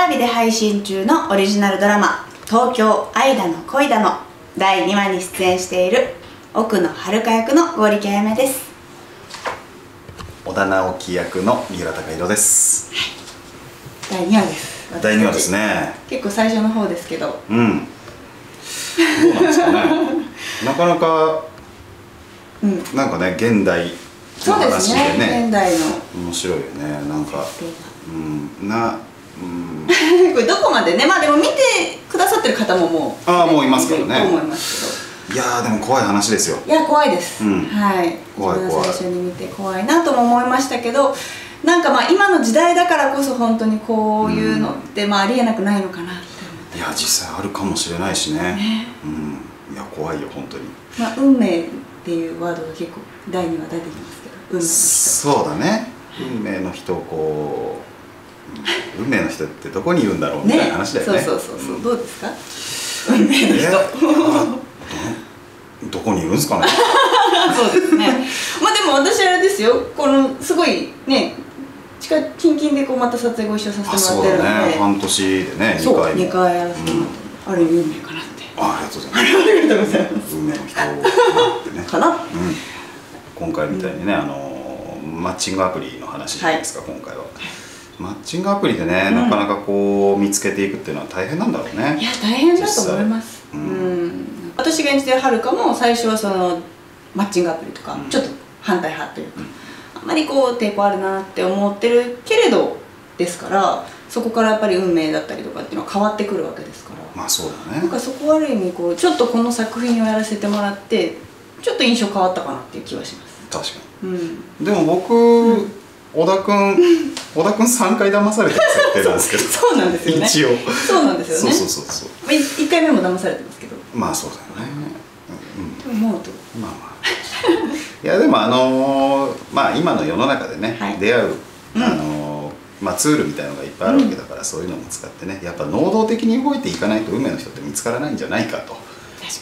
日で配信中のオリジナルドラマ「東京愛だの恋だの」第2話に出演している奥野遥役の剛力彩芽です。 織田直樹役の三浦貴大です。 第2話です。 第2話ですね。 結構最初の方ですけど、 どうなんですかね。なかなか、なんかね、現代の話でね、 現代の面白いよね。なんか、 これどこまでね、まあでも見てくださってる方ももうもういますからね。 と思いますけど、 いやーでも怖い話ですよ。 いや怖いです。はい。 怖い怖い。 最初に見て怖いなとも思いましたけど、なんかまあ今の時代だからこそ本当にこういうのってまあありえなくないのかなって思って。 いや実際あるかもしれないしね。いや怖いよ本当に。 まあ運命っていうワードが結構第2話出てきますけど、運命の人。 そうだね。運命の人をこう。運命の人ってどこにいるんだろうみたいな話だよね。 そうどうですか？運命の人。 どこにいるんですかね。 そうですね。まあでも私あれですよ。このすごいね、近々でこうまた撮影ご一緒させてもらってるので。 そうだね。半年でね、 2回やらせてもらって、あれ運命かなって。 ありがとうございます。 ありがとうございます。 運命の人ってね。 かな。 今回みたいにね、マッチングアプリの話じゃないですか、今回は。マッチングアプリでね、なかなかこう見つけていくっていうのは大変なんだろうね。 いや大変だと思います。私が演じてるはるかも最初はそのマッチングアプリとかちょっと反対派というか、あんまりこう抵抗あるなって思ってるけれどですから、そこからやっぱり運命だったりとかっていうのは変わってくるわけですから。 まあそうだね。 なんかそこはある意味こうちょっとこの作品をやらせてもらってちょっと印象変わったかなっていう気はします。 確かに。でも僕、小田君3回騙されてる設定なんですけど。 そうなんですよね。 一応そうなんですよね。 そう 1回目も騙されてますけど。 まあそうだよね。 思うとまあいやでもまあ今の世の中でね、出会うまあツールみたいなのがいっぱいあるわけだから、そういうのも使ってね、やっぱ能動的に動いていかないと運命の人って見つからないんじゃないかと。 確か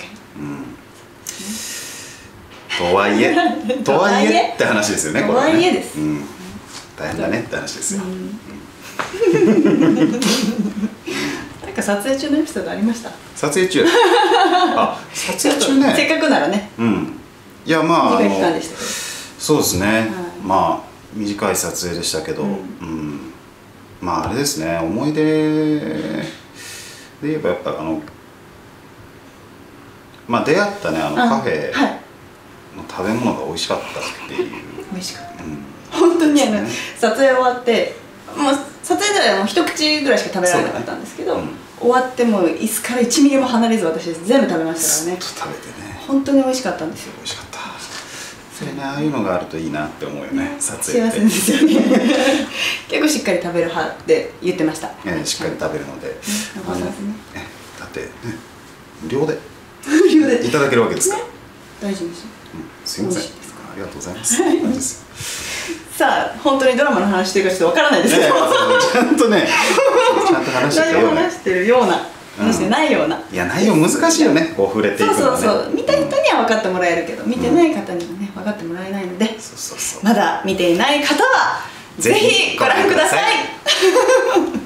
に。 とはいえって話ですよね。 とはいえです。 大変だねって話ですよ。 なんか撮影中のエピソードありました？ 撮影中。撮影中ね。 せっかくならね。 いやまあ短い期間でしたけど。 そうですね。まあ短い撮影でしたけど、まああれですね。思い出で言えばやっぱまあ出会ったねカフェの食べ物が美味しかったっていう。 美味しかった。本当に撮影終わってもう撮影では一口ぐらいしか食べられなかったんですけど、終わっても椅子から1ミリも離れず私全部食べましたからね。 ずっと食べてね。 本当に美味しかったんですよ。 美味しかった。それね、ああいうのがあるといいなって思うよね。撮影幸せですよね。結構しっかり食べる派って言ってました。 しっかり食べるので。だって無料でいただけるわけですから。 大丈夫です。 すいません。ありがとうございます。 さあ本当にドラマの話してるかちょっとわからないですけど、 ちゃんとね、ちゃんと話してるような、 話してるような、話してないような。 いや内容難しいよね。こう触れていくのね。 そう見た人には分かってもらえるけど、見てない方にはね分かってもらえないので、まだ見ていない方はぜひご覧ください。